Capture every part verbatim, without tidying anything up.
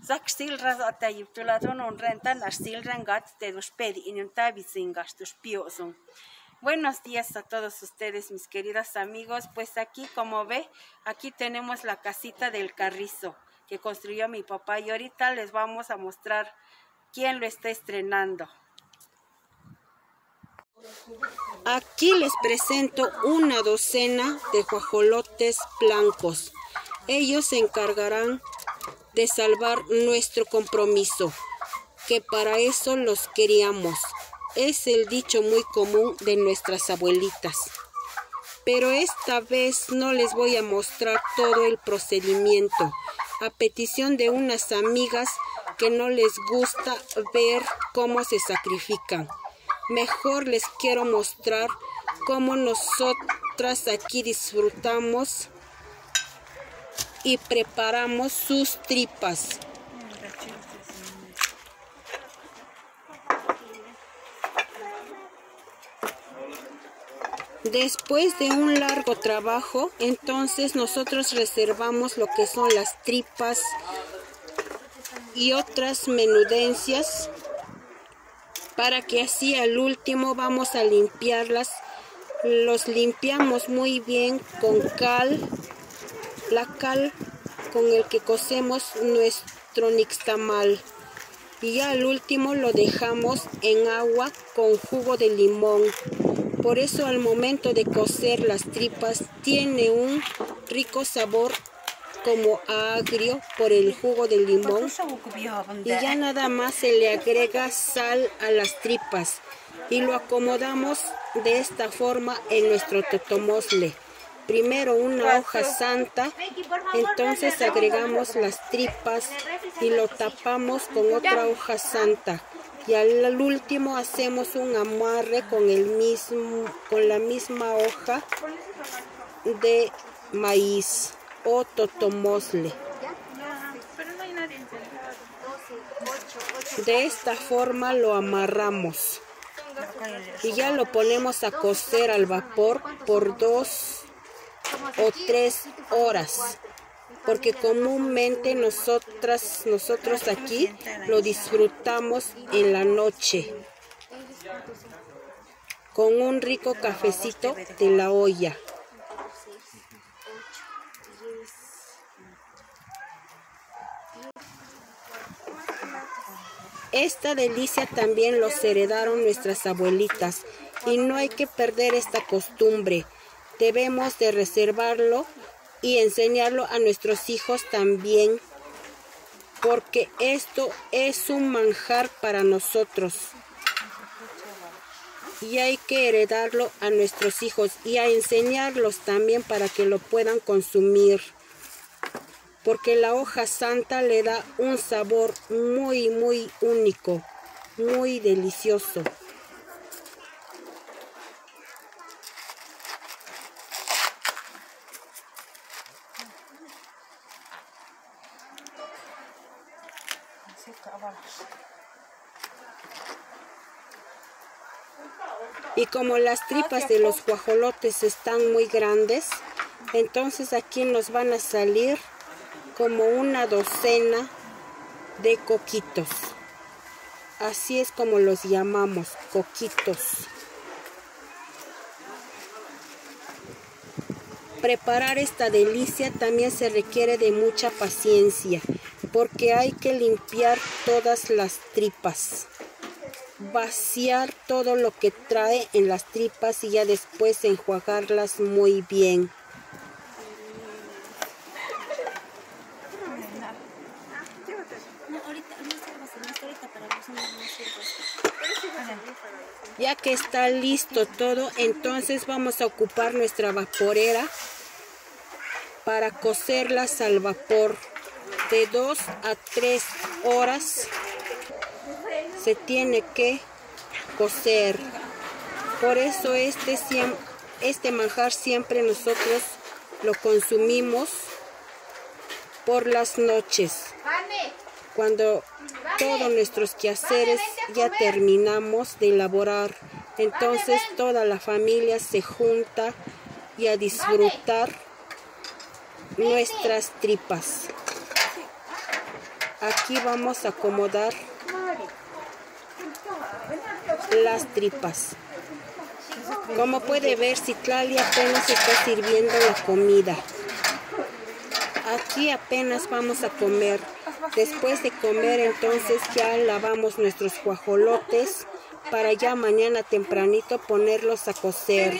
Zak silras atayiptulaton un rentan las silran gat te dos pedi y un tabizingas tus pioson. Buenos días a todos ustedes, mis queridos amigos. Pues aquí, como ve, aquí tenemos la casita del carrizo que construyó mi papá y ahorita les vamos a mostrar quién lo está estrenando. Aquí les presento una docena de guajolotes blancos. Ellos se encargarán de salvar nuestro compromiso, que para eso los queríamos. Es el dicho muy común de nuestras abuelitas. Pero esta vez no les voy a mostrar todo el procedimiento, a petición de unas amigas que no les gusta ver cómo se sacrifican. Mejor les quiero mostrar cómo nosotras aquí disfrutamos y preparamos sus tripas. Después de un largo trabajo, entonces nosotros reservamos lo que son las tripas y otras menudencias, para que así al último vamos a limpiarlas. Los limpiamos muy bien con cal, la cal con el que cocemos nuestro nixtamal. Y ya al último lo dejamos en agua con jugo de limón. Por eso al momento de cocer las tripas tiene un rico sabor como agrio por el jugo de limón. Y ya nada más se le agrega sal a las tripas y lo acomodamos de esta forma en nuestro totomosle. Primero una hoja santa, entonces agregamos las tripas y lo tapamos con otra hoja santa. Y al último hacemos un amarre con, el mismo, con la misma hoja de maíz o totomosle. De esta forma lo amarramos y ya lo ponemos a cocer al vapor por dos o tres horas, porque comúnmente nosotras, nosotros aquí lo disfrutamos en la noche con un rico cafecito de la olla. Esta delicia también los heredaron nuestras abuelitas y no hay que perder esta costumbre. Debemos de reservarlo y enseñarlo a nuestros hijos también, porque esto es un manjar para nosotros y hay que heredarlo a nuestros hijos y a enseñarlos también para que lo puedan consumir, porque la hoja santa le da un sabor muy muy único, muy delicioso. Y como las tripas de los guajolotes están muy grandes, entonces aquí nos van a salir como una docena de coquitos. Así es como los llamamos, coquitos. Preparar esta delicia también se requiere de mucha paciencia, porque hay que limpiar todas las tripas, vaciar todo lo que trae en las tripas y ya después enjuagarlas muy bien. Ya que está listo todo, entonces vamos a ocupar nuestra vaporera para cocerlas al vapor de dos a tres horas. Se tiene que cocer. Por eso este, este manjar siempre nosotros lo consumimos por las noches, cuando todos nuestros quehaceres ya terminamos de elaborar. Entonces toda la familia se junta y a disfrutar nuestras tripas. aquí vamos a acomodar las tripas. Como puede ver, Citlali apenas está sirviendo la comida. Aquí apenas vamos a comer. Después de comer, entonces ya lavamos nuestros guajolotes para ya mañana tempranito ponerlos a cocer.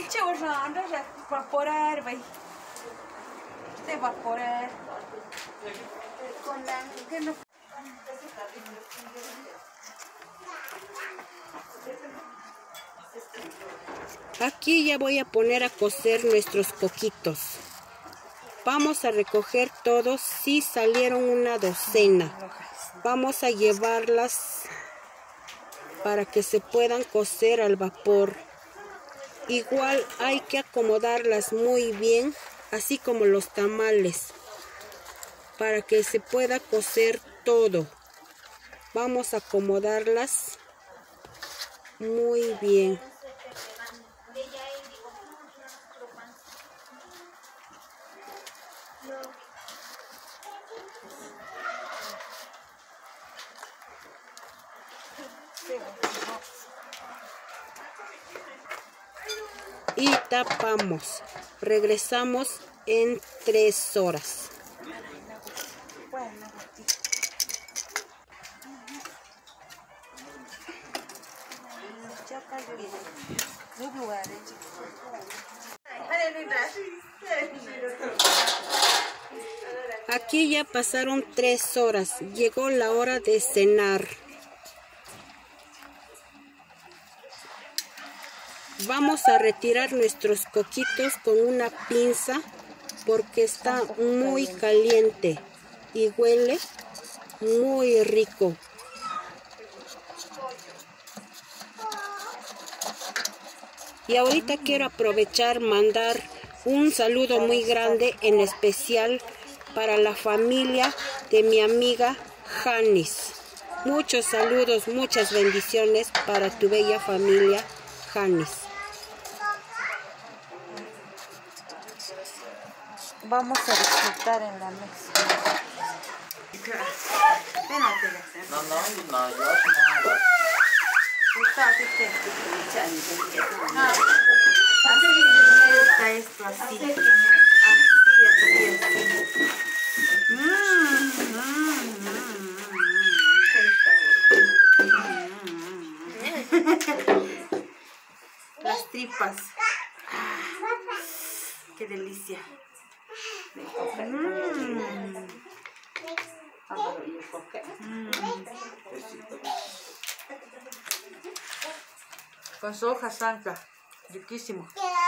Aquí ya voy a poner a cocer nuestros coquitos. Vamos a recoger todos, sí salieron una docena. Vamos a llevarlas para que se puedan cocer al vapor. Igual hay que acomodarlas muy bien, así como los tamales, para que se pueda cocer todo. Vamos a acomodarlas muy bien. Y tapamos. Regresamos en tres horas. Aquí ya pasaron tres horas. Llegó la hora de cenar. Vamos a retirar nuestros coquitos con una pinza porque está muy caliente y huele muy rico. Y ahorita quiero aprovechar mandar un saludo muy grande, en especial para la familia de mi amiga Janis. Muchos saludos, muchas bendiciones para tu bella familia, Janis. Vamos a disfrutar en la mesa. No, no, no, yo no. Está esto así. Así, así, así. Las tripas. Qué delicia. Mm. Mm. Con su hoja santa, riquísimo.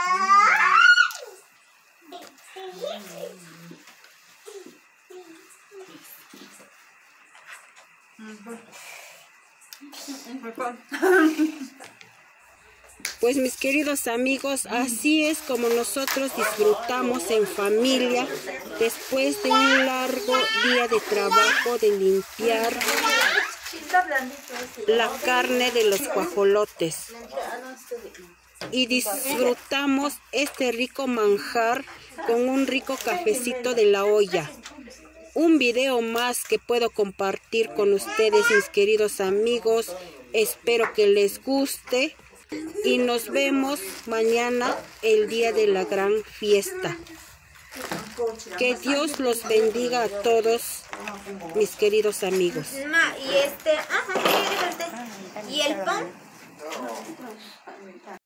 Pues mis queridos amigos, así es como nosotros disfrutamos en familia después de un largo día de trabajo de limpiar la carne de los guajolotes. Y disfrutamos este rico manjar con un rico cafecito de la olla. Un video más que puedo compartir con ustedes, mis queridos amigos. Espero que les guste y nos vemos mañana, el día de la gran fiesta. Que Dios los bendiga a todos, mis queridos amigos. Y este, ajá, y el pan.